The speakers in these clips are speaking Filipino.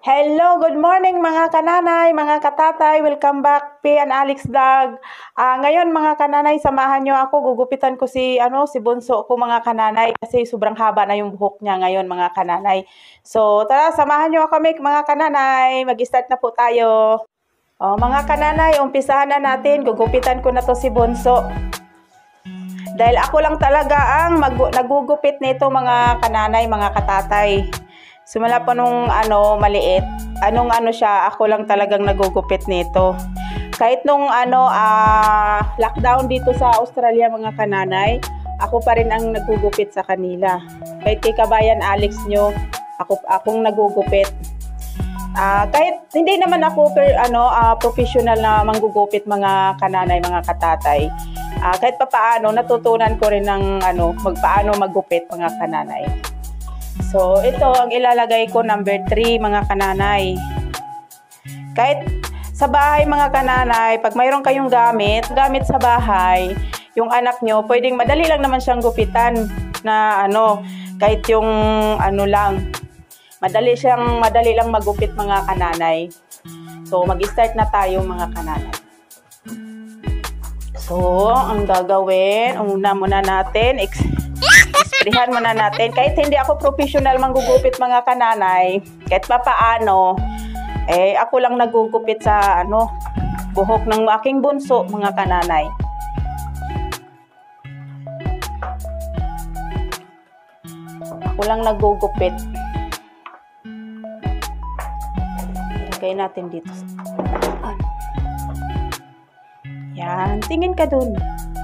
Hello, good morning mga kananay, mga katatay. Welcome back, P and Alex Vlog. Ngayon mga kananay, samahan nyo ako. Gugupitan ko si bunso ko mga kananay kasi sobrang haba na yung buhok niya ngayon mga kananay. So tara, samahan nyo kami mga kananay. Mag-start na po tayo. Mga kananay, umpisahan na natin. Gugupitan ko na to si bunso. Dahil ako lang talaga ang nagugupit nito mga kananay, mga katatay. Simula pa nung maliit, siya, ako lang talagang nagugupit nito. Kahit nung lockdown dito sa Australia mga kananay, ako pa rin ang nagugupit sa kanila. Kahit kay kabayan Alex nyo, akong nagugupit. Kahit hindi naman ako professional na manggugupit mga kananay, mga katatay. Kahit papaano natutunan ko rin ng paano maggupit mga kananay. So, ito ang ilalagay ko, number 3, mga kananay. Kahit sa bahay, mga kananay, pag mayroon kayong gamit sa bahay, yung anak nyo, pwedeng madali lang naman siyang gupitan na kahit yung lang. Madali lang magupit, mga kananay. So, mag-start na tayo, mga kananay. So, ang gagawin, muna natin, isprihan muna natin. Kahit hindi ako professional manggugupit mga kananay, kahit pa paano, ako lang nagugupit sa buhok ng aking bunso mga kananay. Ako lang nagugupit. Ilagay natin dito. Yan, tingin ka dun.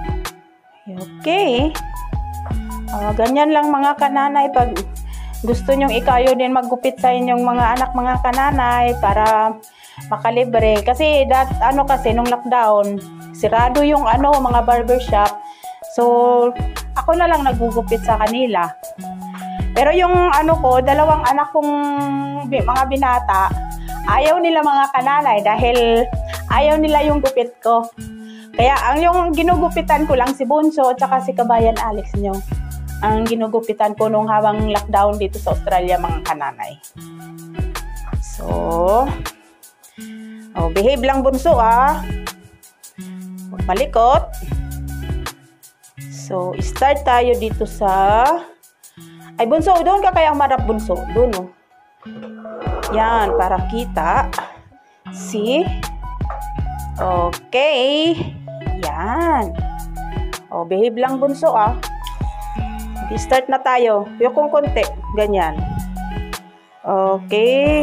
Okay. Ganyan lang mga kananay pag gusto nyong ikayo din maggupit sa inyong mga anak mga kananay para makalibre. Kasi kasi nung lockdown, sirado yung mga barbershop. So, ako na lang nagugupit sa kanila. Pero yung dalawang anak kong mga binata, ayaw nila mga kananay dahil ayaw nila yung gupit ko. Kaya yung ginugupitan ko lang si bunso at saka si kabayan Alex nyo. Ang ginugupitan ko nung habang lockdown dito sa Australia mga kananay. So, behave lang bunso huwag malikot. So, start tayo dito sa bunso, doon ka kaya marap bunso. Doon Yan, para kita. See? Okay. Yan. Behave lang bunso Start na tayo. Yung konti. Ganyan. Okay.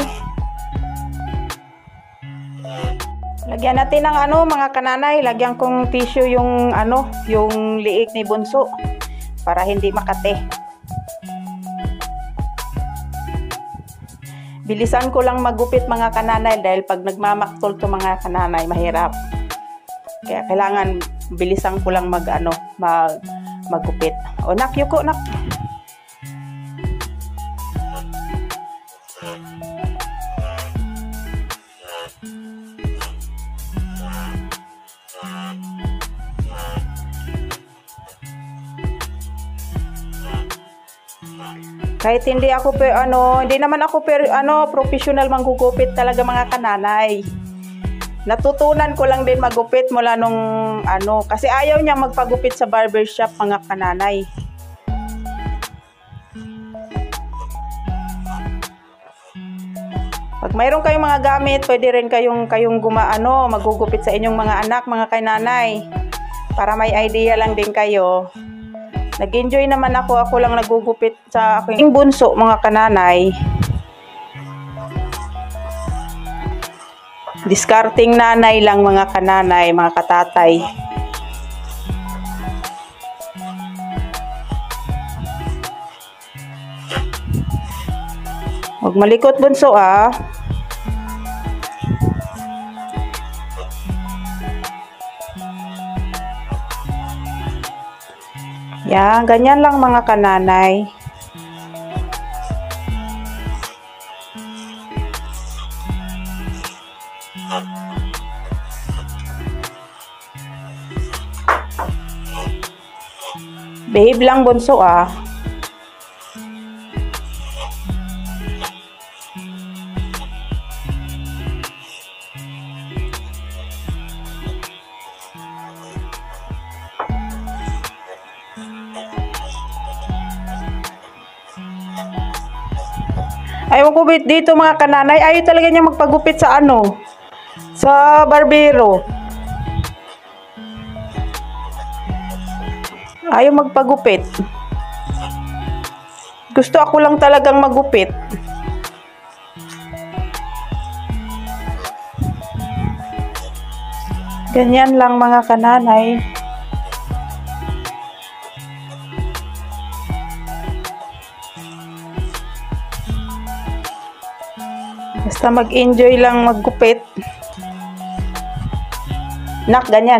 Lagyan natin ng mga kananay. Lagyan kong tissue yung yung liig ni bunso. Para hindi makate. Bilisan ko lang magupit mga kananay dahil pag nagmamaktol to mga kananay, mahirap. Kaya kailangan bilisan ko lang magupit. Nak, yuko, nak. Kahit hindi ako hindi naman ako professional manggugupit talaga mga kananay. Natutunan ko lang din magupit mula nung kasi ayaw niya magpagupit sa barbershop mga kananay. Pag mayroon kayong mga gamit, pwede rin kayong magugupit sa inyong mga anak, mga kananay. Para may idea lang din kayo. Nag-enjoy naman ako lang nagugupit sa aking bunso mga kananay. Discarding nanay lang mga kananay, mga katatay. Huwag malikot bunso Yan, ganyan lang mga kananay. Behave lang bunso Ayaw ko dito mga kananay. Ayaw talaga niya magpagupit sa ano. Sa barbero. Ayaw magpagupit. Gusto ako lang talagang magupit. Ganyan lang mga kananay. Basta mag-enjoy lang maggupit. Nak, ganyan.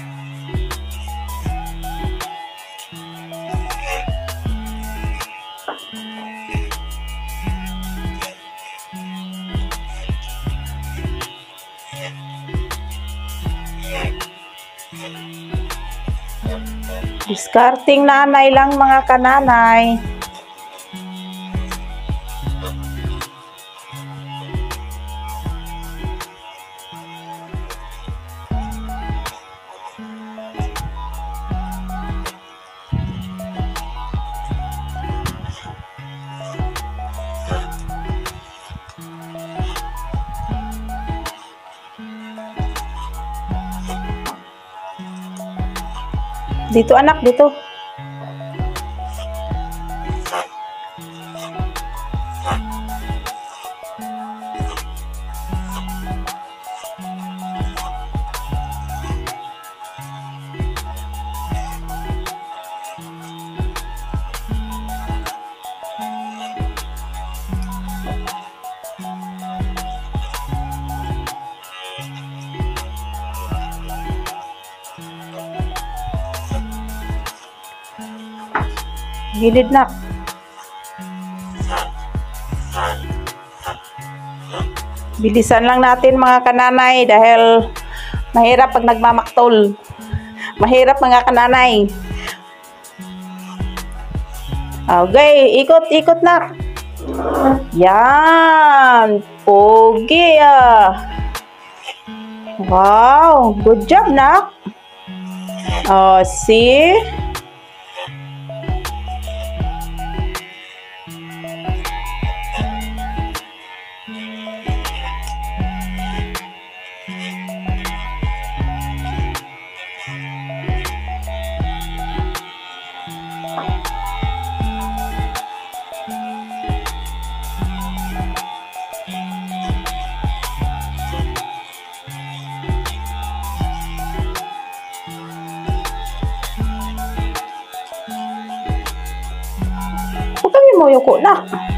Discarding nanay lang mga kananay. Dito anak, dito. Gilid nak. Bilisan lang natin mga kananay dahil mahirap pag nagmamaktol. Mahirap mga kananay. Okay, ikot-ikot nak. Yan. Pogi ah. Wow, good job nak. Oh, see? Mo yuko na.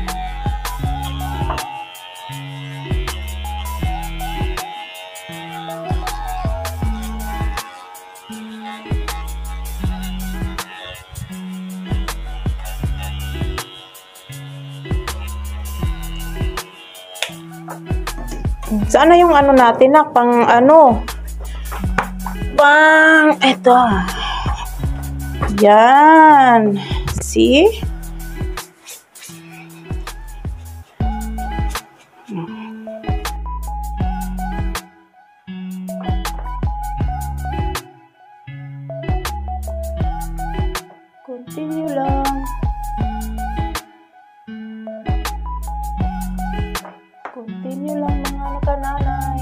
Sana yung ano natin na pang ano? Pang eto. Yan. See? Continue lang. Continue lang mga kananay.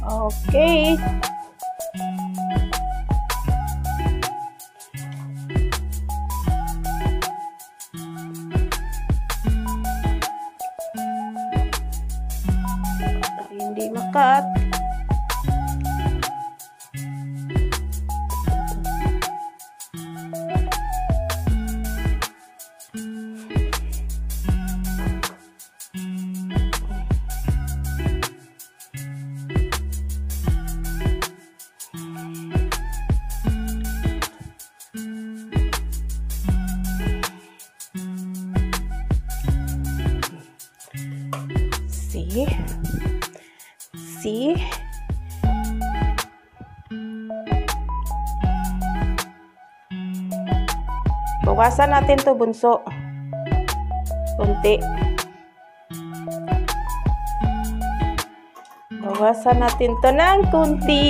Okay. Hindi makat. See? Bawasan natin to, bunso. Kunti. Bawasan natin to ng kunti.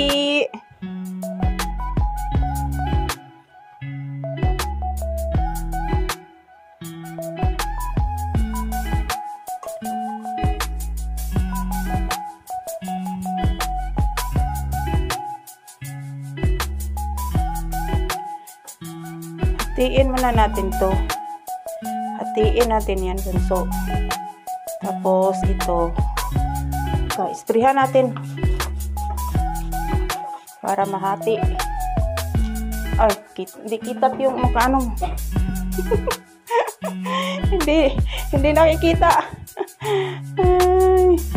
Hatiin muna natin to. Hatiin natin yan, bunso. Tapos ito. Isprehan natin. Para mahati. Ay, hindi kita yung ano. hindi nakikita. Ay.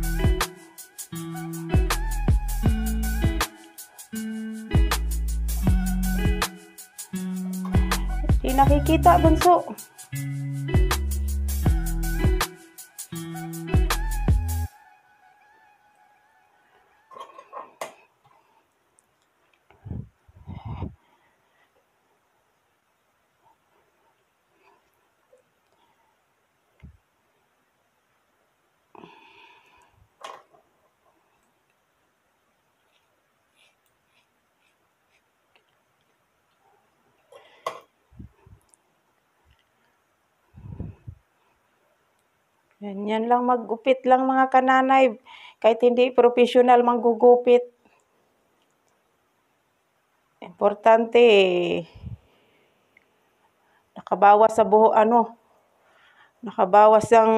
Hindi nakikita, bunso. Yan lang, maggupit lang mga kananay. Kahit hindi professional manggugupit. Importante, nakabawas sa buho, nakabawas ang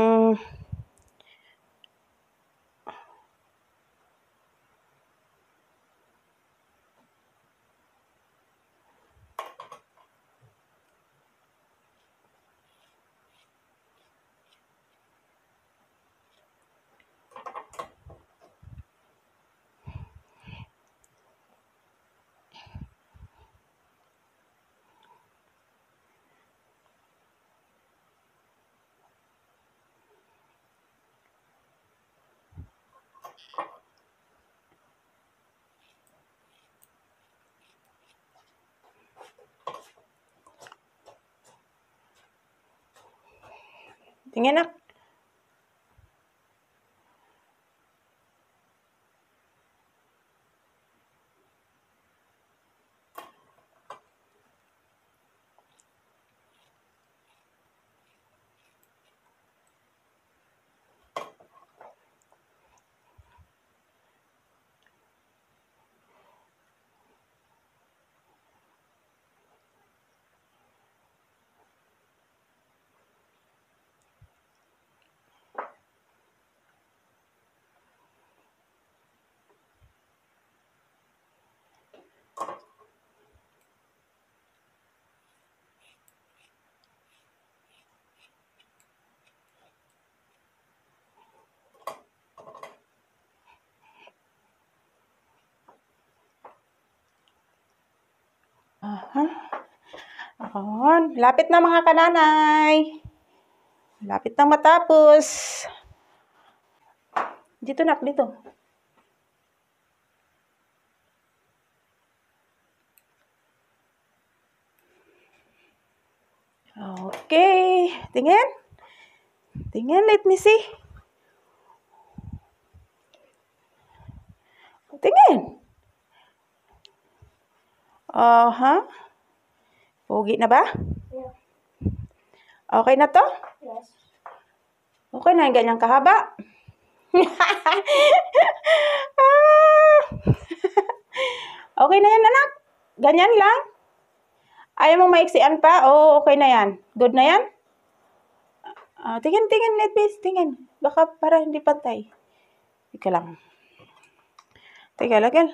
tingin na. Lapit na mga kananay. Lapit na matapos. Dito nak, dito. Okay. Tingin. Tingin, let me see. Tingin. Pogi na ba? Yeah. Okay na to? Yes. Okay na yung ganyang kahaba. Okay na yan, anak? Ganyan lang? Ayaw mo maiksian pa? Oo, okay na yan. Good na yan? Tingin, Netbase, tingin. Baka para hindi pantay. Teka lang. Teka, lagyan.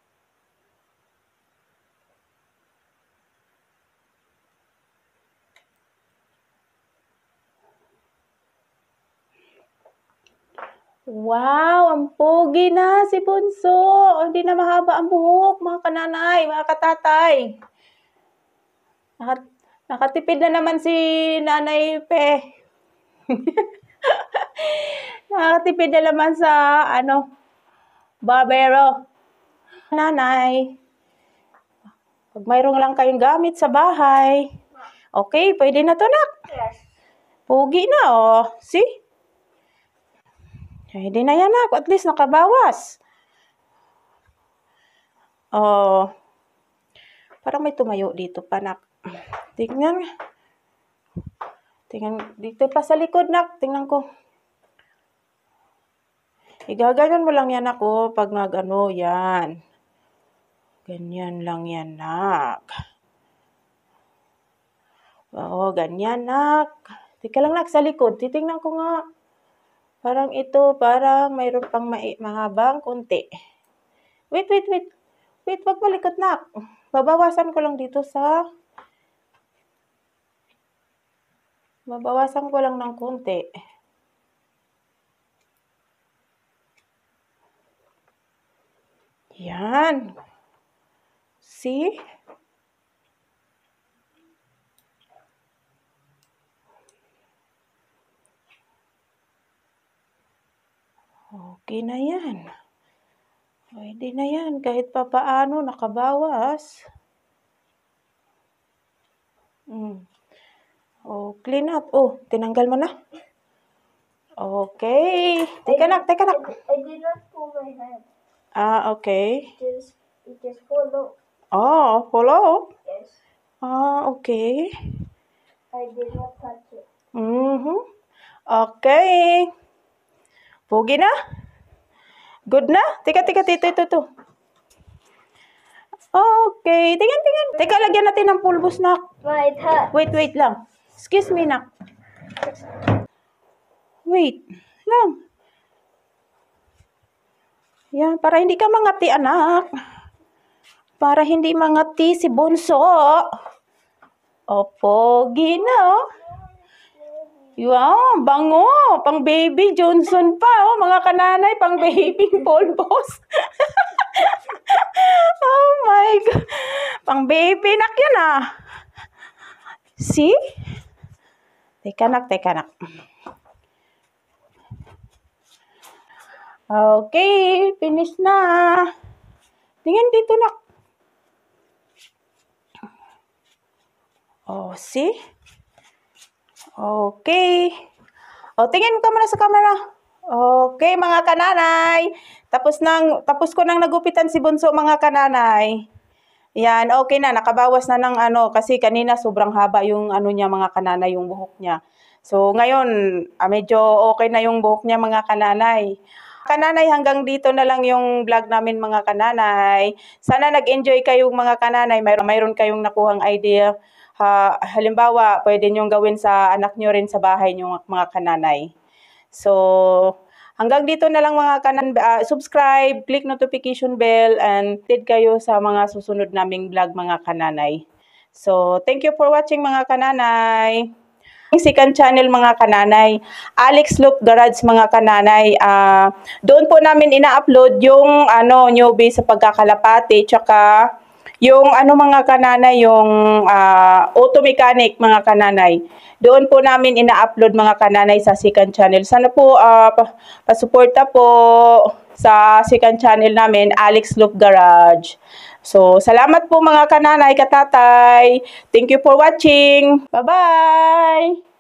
Wow, ang pogi na si Bunso. Hindi na mahaba ang buhok, mga kananay, mga katatay. Nakatipid na naman si Nanay Pe. Nakatipid na naman sa, barbero. Nanay, pag mayroong lang kayong gamit sa bahay, okay, pwede na to, nak. Yes. Pogi na, oh. See? Pwede na yan, nak. At least nakabawas. Oh. Parang may tumayo dito pa, nak. Tingnan. Dito pa sa likod, nak. Tingnan ko. Igaganon mo lang yan, ako, pag nag-ano, yan. Ganyan lang yan, nak. Oo, ganyan, nak. Tika lang, nak, sa likod. Titingnan ko nga. Parang ito, parang mayroon pang mahabang konti. Wait. Wait, wag malikot, nak. Babawasan ko lang dito sa... Babawasan ko lang ng konti. Yan. See? Okay na yan. Pwede na yan. Kahit pa paano, nakabawas. Oh, clean up. Oh, tinanggal mo na. Okay. Teka nak. I did not pull my hand. Okay. It just follow. Oh, follow? Yes. Okay. I did not touch it. Okay. Pogi na? Good na? Teka, ito. Okay. Tingnan. Teka, lagyan natin ng pulbos, nak. My touch. Wait lang. Excuse me, nak. Wait lang. Yan, para hindi ka mangati, anak. Para hindi mangati si Bunso. Pogi na, oh. Wow, bango. Pang baby Johnson pa, oh. Mga kananay, pang baby polbos. Oh my God. Pang baby nak yan, ah. See? Teka nak. Okay, finish na. Tingnan dito, nak. Oh, see? Okay. Tingin ka muna sa camera. Okay, mga kananay. Tapos ko nang nagupitan si Bunso, mga kananay. Yan, okay na. Nakabawas na ng kasi kanina sobrang haba yung niya, mga kananay, yung buhok niya. So, ngayon, medyo okay na yung buhok niya, mga kananay. Kananay, hanggang dito na lang yung vlog namin, mga kananay. Sana nag-enjoy kayong mga kananay. Mayroon kayong nakuhang idea. Halimbawa, pwede nyong gawin sa anak nyo rin sa bahay nyo, mga kananay. So, hanggang dito na lang, mga kananay. Subscribe, click notification bell, and update kayo sa mga susunod naming vlog, mga kananay. So, thank you for watching, mga kananay. Second channel, mga kananay, Alex Loop Garage, mga kananay. Doon po namin ina-upload yung newbie sa pagkakalapati, tsaka yung mga kananay, yung auto mechanic, mga kananay. Doon po namin ina-upload, mga kananay, sa second channel. Sana po pasuporta po sa second channel namin, Alex Loop Garage. So, salamat po, mga kananay, katatay. Thank you for watching. Bye-bye!